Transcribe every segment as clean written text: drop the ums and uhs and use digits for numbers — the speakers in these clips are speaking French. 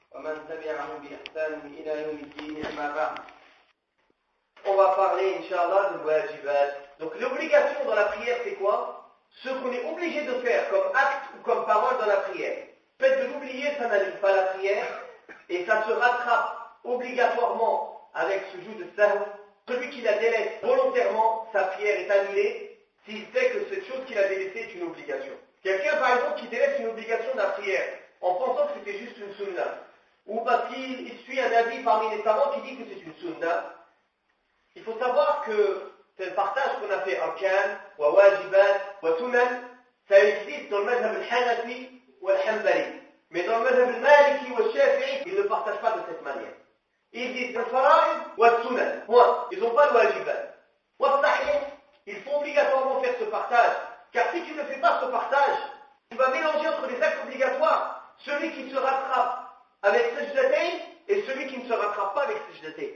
ومن تبعهم بإحسان إلى يوم الدين أما بعد. On va parler, Inch'Allah, de wajibat. Donc l'obligation dans la prière, c'est quoi? Ce qu'on est obligé de faire comme acte ou comme parole dans la prière. Le fait de l'oublier, ça n'annule pas la prière, et ça se rattrape obligatoirement avec ce jour de sahw. Celui qui la délaisse volontairement, sa prière est annulée s'il sait que cette chose qu'il a délaissée est une obligation. Quelqu'un, par exemple, qui délaisse une obligation de la prière en pensant que c'était juste une sunnah, ou parce qu'il suit un avis parmi les savants qui dit que c'est une sunnah, il faut savoir que c'est le partage qu'on a fait arkan, wa wajibat, wa sunan, ça existe dans le madhab al-Hanafi ou al-Hanbali. Mais dans le madhab al-Maliki ou al-Shafi'i, ils ne partagent pas de cette manière. Ils disent al-fara'id wa al-sunan. Point. Ils n'ont pas le wajibat. Wa al-sahih, il faut obligatoirement faire ce partage. Car si tu ne fais pas ce partage, tu vas mélanger entre les actes obligatoires, celui qui se rattrape avec sajdatayn et celui qui ne se rattrape pas avec sajdatayn.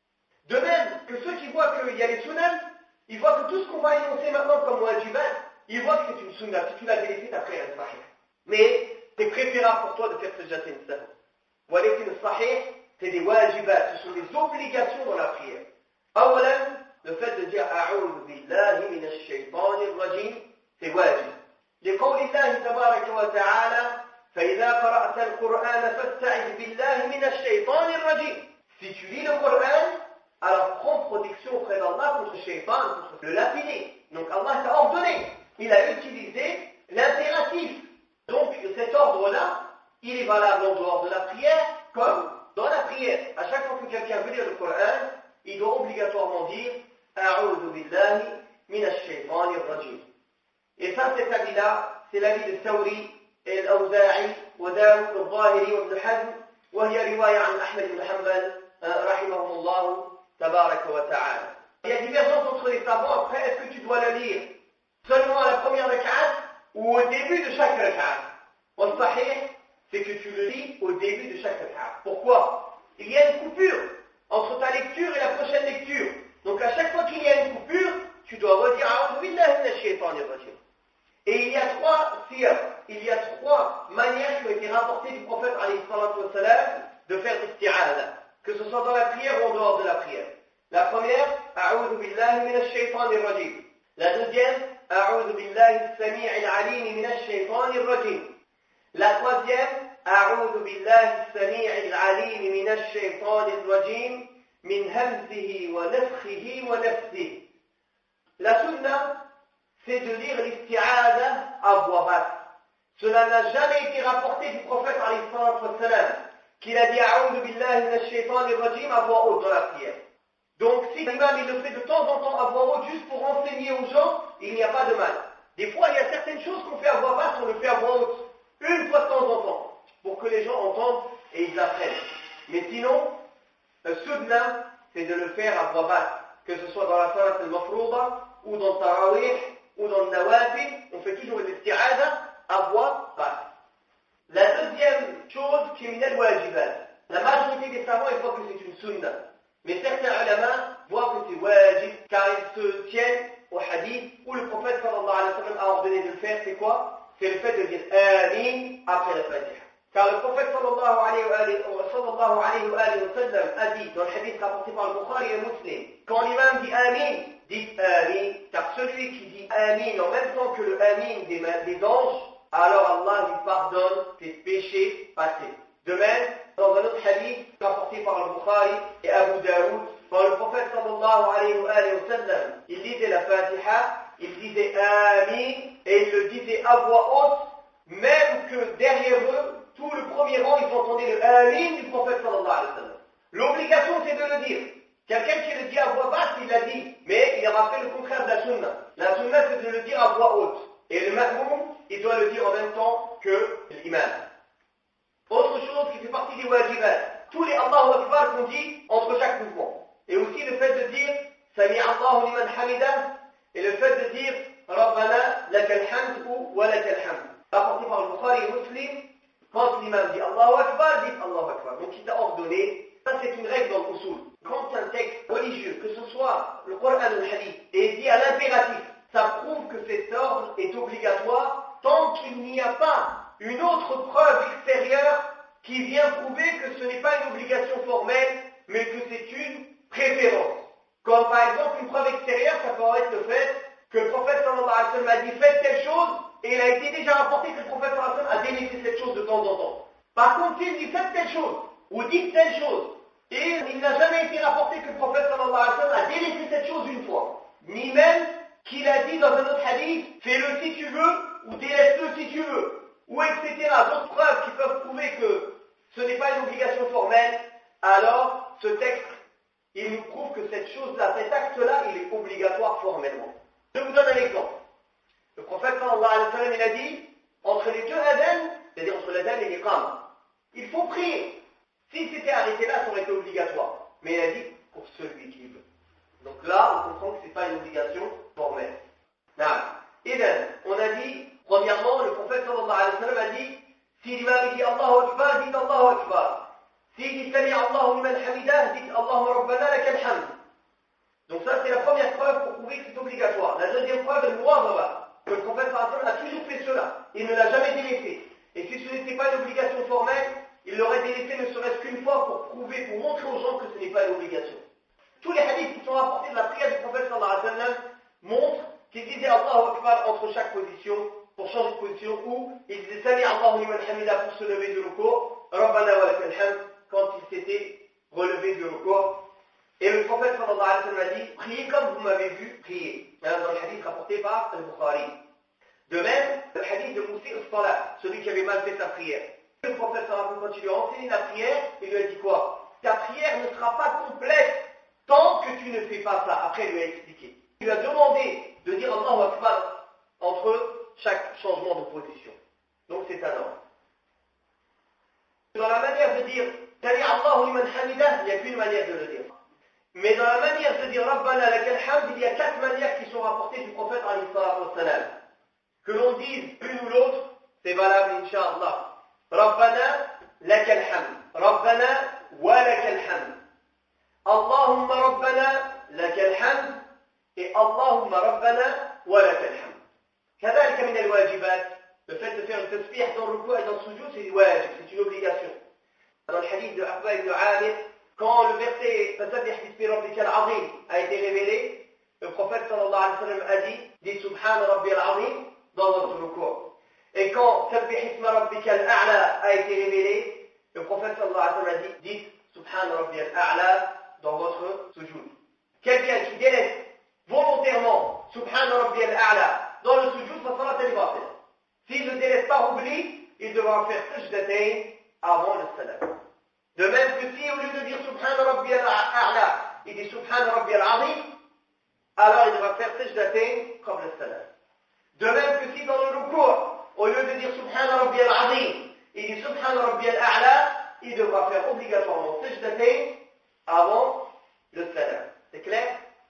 De même que ceux qui voient qu'il y a les sunnahs, ils voient que tout ce qu'on va énoncer maintenant comme wajibat, ils voient que c'est une sunnah. Si tu l'as délaissé, ta prière est sahih. Mais c'est préférable pour toi de faire sajdatayn sahw. Walakin sahih, c'est des wajibat, ce sont des obligations dans la prière. Awalan, le fait de dire a'udhu billahi minash shaytanir rajim, c'est wajib. لقول الله تبارك وتعالى فإذا قرأت القرآن فاستعذ بالله من الشيطان الرجيم. Si tu lis le Coran, alors prends protection auprès d'Allah contre le shaitan, contre le lapidé. Donc Allah t'a ordonné. Il a utilisé l'impératif. Donc cet ordre-là, il est valable en dehors de la prière comme dans la prière. À chaque fois que quelqu'un veut lire le Coran, il doit obligatoirement dire A'udhu billahi minash shaytanir rajim. Et ça, cet avis-là, c'est l'avis de Thawri et l'Awza'i, wa Daoud al-Zahiri wa Ibn Hazm, wa hiya riwaya an Ahmed ibn Hanbal, rahimahumullah, tabaraka wa ta'ala. Il y a divergence entre les savants. Après, est-ce que tu dois le lire seulement à la première rak'at ou au début de chaque rak'at? Au sahih, c'est que tu le lis au début de chaque rak'at. Pourquoi? Il y a une coupure entre ta lecture et la prochaine lecture. Donc à chaque fois qu'il y a une coupure, tu dois redire A'udhu billahi minash shaytanir rajim. Et il y a trois manières qui ont été rapportées du prophète alayhi salatu wa salam de faire l'isti'adha, que ce soit dans la prière ou en dehors de la prière. La première, A'udhu billahi minash shaytanir rajim. La deuxième, A'udhu billahi as-sami' al-alim minash shaytanir rajim. La troisième, A'udhu billahi as-sami' al-alim minash shaytanir rajim min hamzihi wa nafthihi wa nafsihi. La sunna, c'est de lire l'isti'adha à voix basse. Cela n'a jamais été rapporté du prophète alayhi salatu wa salam qu'il a dit A'udhu billahi minash shaytanir rajim à voix haute dans la prière. Donc si l'imam il le fait de temps en temps à voix haute juste pour enseigner aux gens, il n'y a pas de mal. Des fois il y a certaines choses qu'on fait à voix basse, on le fait à voix haute, une fois de temps en temps, pour que les gens entendent et ils apprennent. Mais sinon, le sunna, c'est de le faire à voix basse, que ce soit dans la salat al-mafrouda, ou dans le tarawih, ou dans le nawafil, on fait toujours l'isti'adha à voix basse. La deuxième chose qui est minal wajibat, la majorité des savants ils voient que c'est une sunna. Mais certains ulama voient que c'est wajib, car ils se tiennent au hadith où le prophète sallallahu alayhi wa sallam a ordonné de le faire. C'est quoi? C'est le fait de dire Amin après la Fatiha. Car le prophète sallallahu alayhi wa sallam a dit dans le hadith rapporté par le Bukhari et Muslim, quand l'imam dit Amin, dites Amin, car celui qui dit Amin en même temps que le Amin des anges, alors Allah lui pardonne ses péchés passés. De même, dans un autre hadith rapporté par le Bukhari et Abu Daoud, quand le prophète sallallahu alayhi wa sallam, il lisait la Fatiha, il disait Amin, et il le disait à voix haute, même que derrière eux, tout le premier rang, ils entendaient le Amin du prophète sallallahu alayhi wa sallam. L'obligation, c'est de le dire. Quelqu'un qui le dit à voix basse, il l'a dit, mais il aura fait le contraire de la sunna. La sunna, c'est de le dire à voix haute. Et le ma'moum, il doit le dire en même temps que l'imam. Autre chose qui fait partie des wajibat, tous les Allahu Akbar qu'on dit entre chaque mouvement. Et aussi le fait de dire Sami Allahu liman hamidah, et le fait de dire Rabbana lakal hamd ou wa lakal hamd. Rapporté par le Bukhari et Muslim, quand l'imam dit Allahu Akbar, dit Allahu Akbar. Donc il t'a ordonné, ça c'est une règle dans l'usul. Quand un texte religieux, que ce soit le Coran ou le Hadith, est dit à l'impératif, ça prouve que cet ordre est obligatoire tant qu'il n'y a pas une autre preuve extérieure qui vient prouver que ce n'est pas une obligation formelle, mais que c'est une préférence. Comme par exemple une preuve extérieure, ça peut être le fait que le prophète sallallahu alayhi wa sallam a dit faites telle chose, et il a été déjà rapporté que le prophète sallallahu alayhi wa sallam a délaissé cette chose de temps en temps. Par contre, s'il dit faites telle chose, ou dites telle chose, et il n'a jamais été rapporté que le prophète sallallahu alayhi wa sallam a délaissé cette chose une fois, ni même qu'il a dit dans un autre hadith, fais-le si tu veux, ou délaisse-le si tu veux, ou etc. D'autres preuves qui peuvent prouver que ce n'est pas une obligation formelle, alors ce texte, il nous prouve que cette chose-là, cet acte-là, il est obligatoire formellement. Je vous donne un exemple. Le prophète sallallahu alayhi wa sallam, il a dit, entre les deux adhan, c'est-à-dire entre l'adhan et l'iqam, il faut prier. Si c'était arrêté là, ça aurait été obligatoire. Mais il a dit, pour celui qui veut. Donc là, on comprend que ce n'est pas une obligation formelle. Et bien, on a dit, premièrement, le prophète sallallahu alayhi wa sallam a dit, si l'imam dit Allahu Akbar, dites Allahu Akbar. Si dit Sami Allahu liman hamidah, dites Allahumma rabbana lakal hamd. Donc ça, c'est la première preuve pour prouver que c'est obligatoire. La deuxième preuve, le muwazaba, que le prophète sallallahu alayhi wa sallam a toujours fait cela. Il ne l'a jamais délaissé. Et si ce n'était pas une obligation formelle, il l'aurait délaissé ne serait-ce qu'une fois pour prouver, pour montrer aux gens que ce n'est pas une obligation. Tous les hadiths qui sont rapportés de la prière du prophète sallallahu alayhi wa sallam montrent qu'il disait Allahu Akbar entre chaque position, pour changer de position, ou il disait Sami Allahu liman hamidah pour se lever de ruku', Rabbana wa lakal hamd quand il s'était relevé de ruku'. Et le prophète sallallahu alayhi wa sallam a dit priez comme vous m'avez vu prier. Dans le hadith rapporté par Al-Bukhari. De même, le hadith de Moussi al-Salah, celui qui avait mal fait sa prière. Le prophète sallallahu alayhi wa sallam, quand il lui a enseigné la prière, il lui a dit quoi? Ta prière ne sera pas complète tant que tu ne fais pas ça. Après, il lui a expliqué. Il lui a demandé de dire Allahu Akbar entre chaque changement de position. Donc c'est un ordre. Dans la manière de dire Sami Allahu liman hamidah, il n'y a qu'une manière de le dire. Mais dans la manière de dire Rabbana lakal hamd, il y a 4 manières qui sont rapportées du prophète alayhi salatu wassalam. Que l'on dise l'une ou l'autre, c'est valable, Inch'Allah. Rabbana lakal hamd. Rabbana wa lakal hamd. Allahumma Rabbana lakal hamd. Et Allahumma Rabbana wa lakal hamd. كذلك من الواجبات, le fait de faire une tasbih dans le ruku' et dans le sujoud, c'est wajib, c'est une obligation. Dans le hadith de Aqba ibn Amir, quand le verset Fasabbih bismi rabbikal azim a été révélé, le prophète sallallahu alayhi wa sallam a dit, dites Subhana rabbiyal azim dans votre ruku'. Et quand Sabbih isma rabbikal a'la a été révélé, le prophète sallallahu alayhi wa sallam a dit, dites Subhana rabbiyal a'la dans votre sujoud. Quelqu'un qui délaisse volontairement Subhana rabbiyal a'la dans le sujoud, sa salat est batil. S'il ne délaisse pas oubli, il devra faire sajdatayn avant le salam. De même que si au lieu de dire Subhana rabbiyal a'la, il dit Subhana rabbiyal azim, alors il devra faire sajdatayn qabla le salam. De même que si dans le ruku', au lieu de dire Subhana rabbiyal azim, il dit Subhana rabbiyal a'la, il devra faire obligatoirement sajdatayn avant le salam. C'est clair?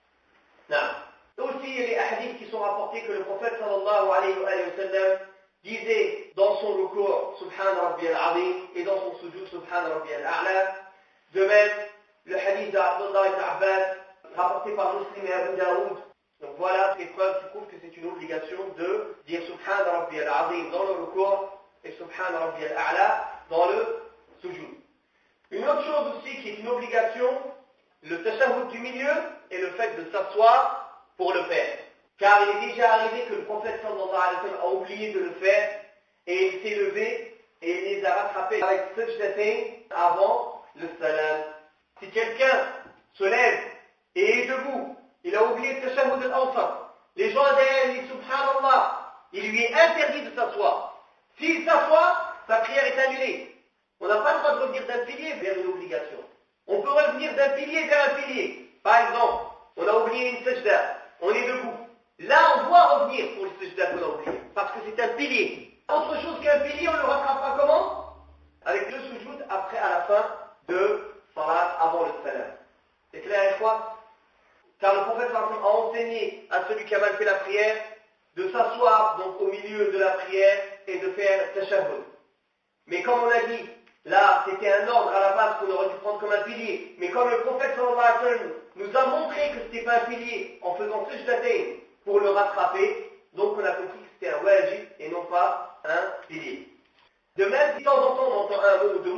Non. Aussi, il y a les hadiths qui sont rapportés que le prophète sallallahu alayhi wa sallam disait dans son ruku' Subhana rabbiyal azim et dans son sujoud Subhana rabbiyal a'la. De même, le hadith d'Abdullah ibn Abbas rapporté par Muslim et Abu Daoud. Donc voilà ces preuves qui prouvent que c'est une obligation de dire Subhana rabbiyal azim dans le ruku' et Subhana rabbiyal a'la dans le sujoud. Une autre chose aussi qui est une obligation, le tashahhud du milieu et le fait de s'asseoir pour le faire. Car il est déjà arrivé que le prophète sallallahu alayhi wa sallam a oublié de le faire et il s'est levé et il les a rattrapés avec sajdatayn avant le salam. Si quelqu'un se lève et est debout, il a oublié le tashahhud al-awsat, les gens derrière disent subhanallah, il lui est interdit de s'asseoir. S'il s'assoit, sa prière est annulée. On n'a pas le droit de revenir d'un pilier vers une obligation. On peut revenir d'un pilier vers un pilier. Par exemple, on a oublié une sajda, on est debout. Là, on doit revenir pour le sajda qu'on a oublié, parce que c'est un pilier. Autre chose qu'un pilier, on le rattrapera comment? Avec deux sujoud après, à la fin de salat, avant le salam. C'est clair et quoi? Car le prophète a enseigné à celui qui a mal fait la prière de s'asseoir donc au milieu de la prière et de faire tashahhud. Mais comme on a dit, là, c'était un ordre à la base qu'on aurait dû prendre comme un pilier. Mais comme le prophète sallallahu alayhi wa sallam nous a montré que ce n'était pas un pilier en faisant sajdatayn pour le rattraper, donc on a compris que c'était un wajib et non pas un pilier. De même, si de temps en temps on entend un mot ou deux mots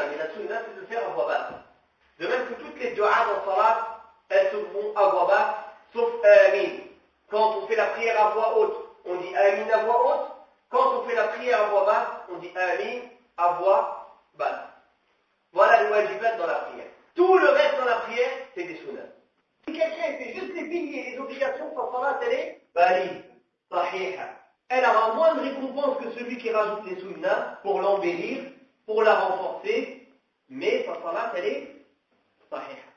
mais la sunna c'est de le faire à voix basse. De même que toutes les du'as dans salat, elles se font à voix basse, sauf amin. Quand on fait la prière à voix haute, on dit amin à voix haute. Quand on fait la prière à voix basse, on dit amin à voix basse. Voilà les wajibat dans la prière. Tout le reste dans la prière, c'est des sunnahs. Si quelqu'un fait juste les piliers et les obligations, sa salat, elle est valide, sahiha. Elle aura moins de récompense que celui qui rajoute les sunnahs pour l'embellir, pour la renforcer, mais sa salat, elle est sahiha.